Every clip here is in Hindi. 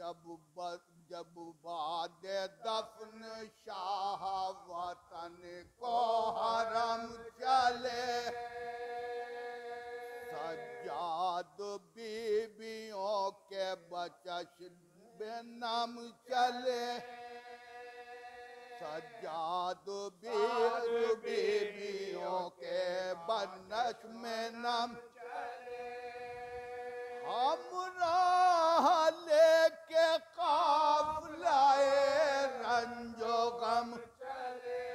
जब बाद दफन शाह वतन को हरम चले, सज्जाद बीबियों के बचश बेनम चले, सज्जाद बीबियों के बनश में नम चले, हम राह लेके काफिलाए रंजो गम चले,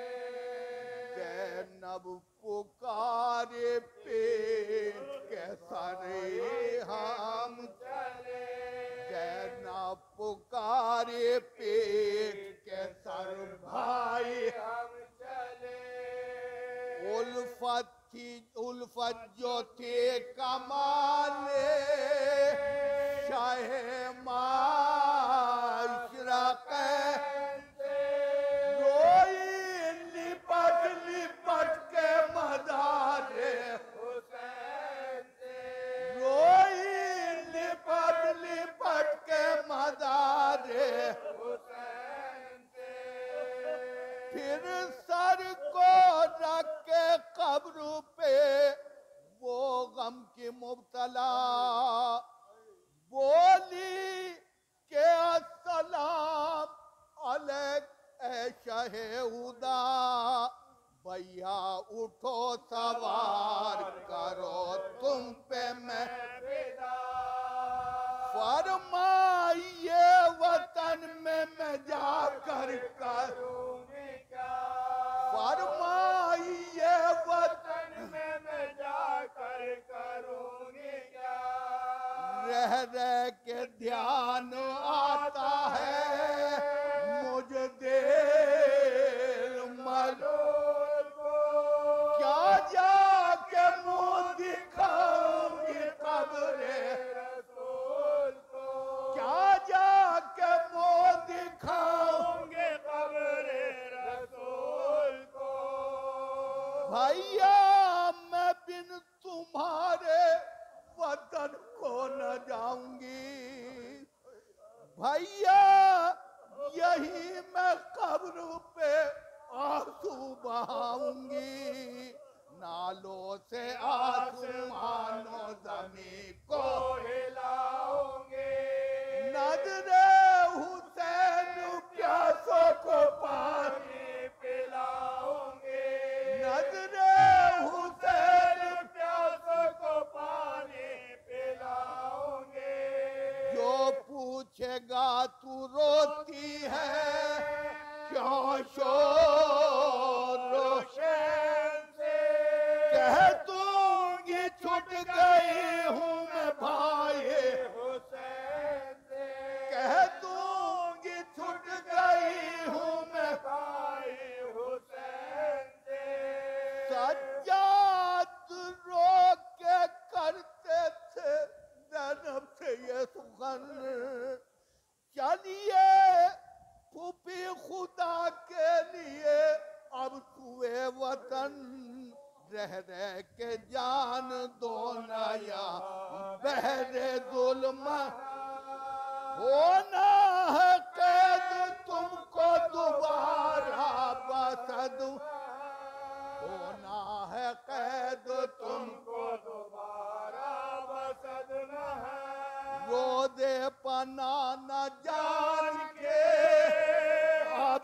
ज़ैनब पुकारे पेट के सरे हम चले, ज़ैनब पुकारे पेट के सर भाई हम चले, उल्फत जो थे कमाले शाहे माशरा रोई लिपट लिपट के मदारे हुसैन से, रोई लिपट लिपट के मदारे हुसैन से, फिर सर को रख के कब्र पे वो गम की मुब्तला बोली के अस्सलाम अलैक ए शाहे हुदा, भैया उठो सवार करो तुम पे मैं फिदा, फरमाइए वतन में मैं जाकर करूँगी क्या, फरमाइए वतन में मैं जाकर करूँगी क्या, रह रह के ध्यान आता है मुझे देर मलोल को, क्या जाके मुँह दिखाऊंगी कब्रे रसूल को, क्या जाके मुँह दिखाऊंगी कब्रे रसूल को, भैया मैं बिन तुम्हारे वतन को न जाऊंगी, भैया यही मैं कब्र पे आंसू बहाऊंगी, नालों से आसमानों ज़मीन को हिलाऊंगी, नजरे हुसैन प्यासों को पानी पिलाऊंगी, नजरे हुसैन प्यासों को पानी पिलाऊंगी, जो पूछेगा तू रोती है क्यों शोर रोशन से, कह दूंगी छूट गई हूँ मैं भाई हुसैन से, कह दूंगी छूट गई हूँ मैं भाई हुसैन से, सज्जाद रो के करते थे ज़ैनब से ये सुखन, चलिए फूफी खुदा के लिए अब सुए वतन, रह रह के जान दो नया बहरे जुल्म, होना है कैद तुमको दोबारा बसद, होना है कैद तुमको दोबारा बसद न है, रो दे पना न जान के अब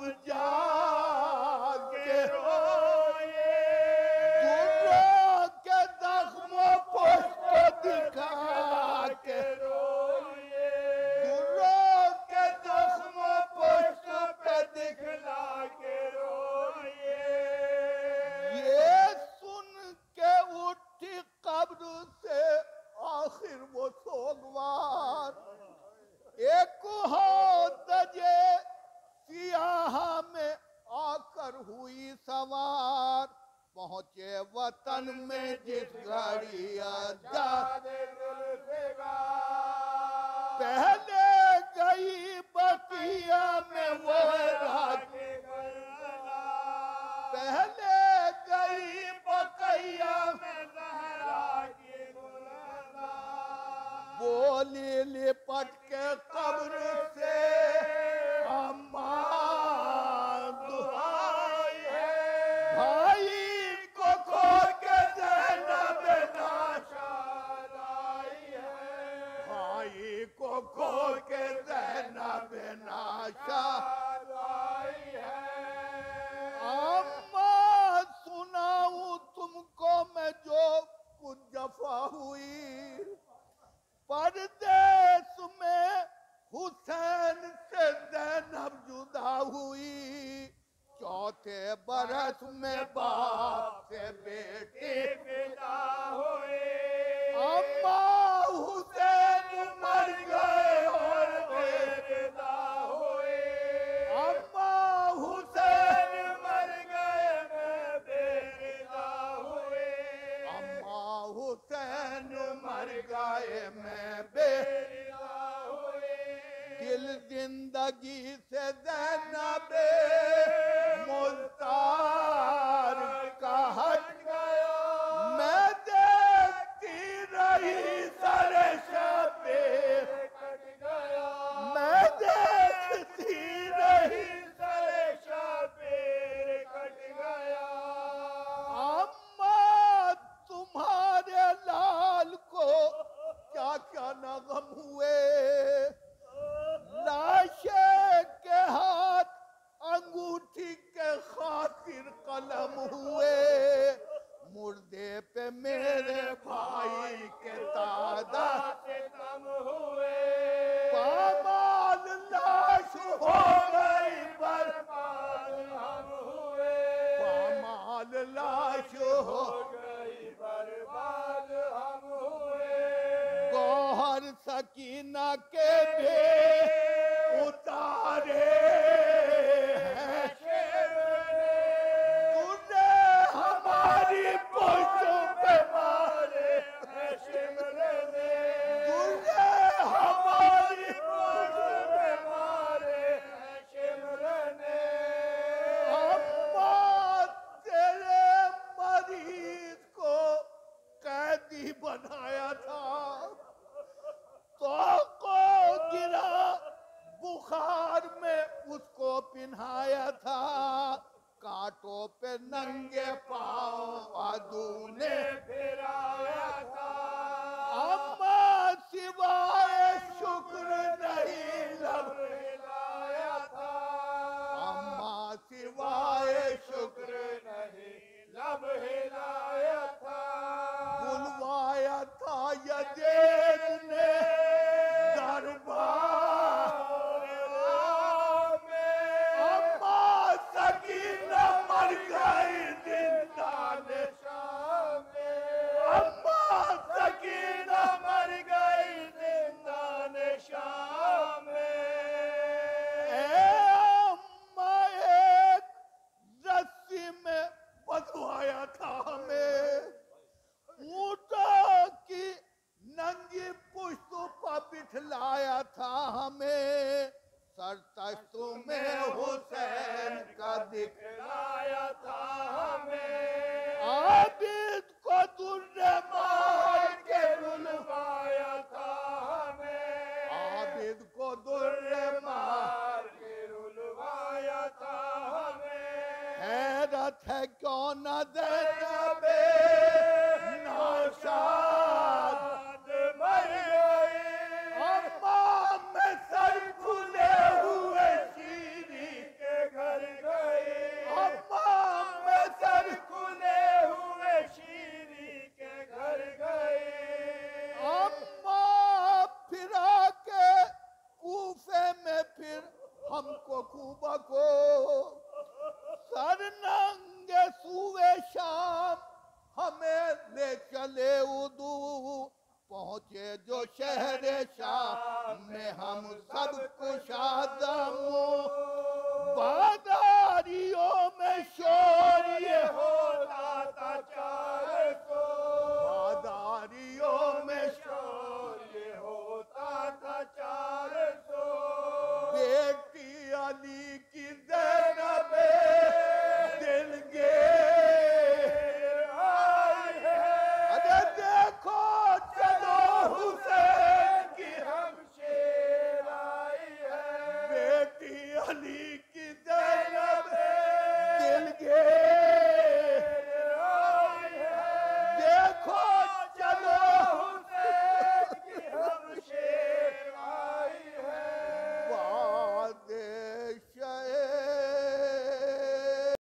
जाके रोए, दुर्रों के जख्मों पुष्प दिखा के रोए, दुर्रों के जख्मों पुष्प दिखला के रोए, ये सुन के उठी कब्र से आखिर वो सोगवार, एक हो तजे सियाह में आकर हुई सवार, पहुँचे वतन में जिस घड़ी आजाद पहले गई बकिया में वो राखी, पहले गई बकिया में बोली लिपट के कब्र को खो के ज़ैनब नाशाद आई है। अम्मा सुनाऊं तुमको मैं जो कुछ जफा हुई, परदेश में हुसैन से ज़ैनब जुदा हुई, चौथे बरस में बाप से बेटी विदा हुई। अम्मा हुसैन मर गए और बेविदा हुए। अम्मा हुसैन मर गए मैं बेविदा हुए। अम्मा हुसैन मर गए मैं बेविदा हुए। दिल जिंदगी से ज़ैनब मुल्तार का हट गया, मैं देखती रही सरे शबीर कट गया, मैं देखती रही सरे शबीर कट गया। अम्मा तुम्हारे लाल को क्या क्या न गम हुए, लाशे के हाथ अंगूठी के खातिर कलम हुए, मुर्दे पे मेरे भाई के दादा से कम हुए। पामाल लाश हो गई बर्बाद हम हुए, पामाल लाश हो गई बर्बाद हम हुए। गौहर सकीना के भी उतारे हैं तूने हमारी पुष्टों पे मारे हैं शिमले में, तूने हमारी पुष्टों पे मारे हैं शिमले में। अम्मा तेरे मरीज को कैदी बनाया था, तो को गिरा बुखार में उसको पिन्हाया था, कांटों पे नंगे पांव आदू ने फिराया था। अम्मा सिवाय शुक्र नहीं लब हिलाया था, अम्मा सिवाय शुक्र नहीं लब हिलाया था। बुलवाया था यज़ीद ने दरबार में, अम्मा सकीना मर गई जिंदाने शाम में, अम्मा सकीना मर गई जिंदाने शाम में। अम्मा एक रस्सी में बंधवाया था हमें, ऊँटों की नंगी पुश्तों पर बिठलाया था हमें, सरतश्तों में हुसैन का दिखलाया था हमें। आबिद को दुर्रे मार के रुलवाया था हमें, आबिद को दुर्रे मार के रुलवाया था हमें। हैरत है क्यों न ज़ैनब नाशाद मर गई, अम्मा मैं सर खुले हुए शीरी के घर गई, अम्मा मैं सर खुले हुए शीरी के घर गई। अम्मा फिरा के कूफे में फिर हमको खूबा को, सर नंगे सुए शाम हमें ले चले उदू, पहुँचे जो शहर शाम में हम सब कुशादमो, बादारियों में शोर ये होता था 400, बादारियों में शोर ये होता था 400। बेटी अली की ज़ैनब दिलगे हुसैन की हम शेर आई है, बेटी अली